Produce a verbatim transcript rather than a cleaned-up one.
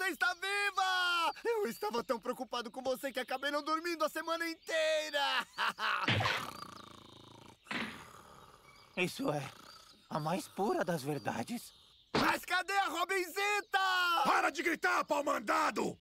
está viva! Eu estava tão preocupado com você que acabei não dormindo a semana inteira! Isso é a mais pura das verdades. Mas cadê a Robinzita? Para de gritar, pau mandado!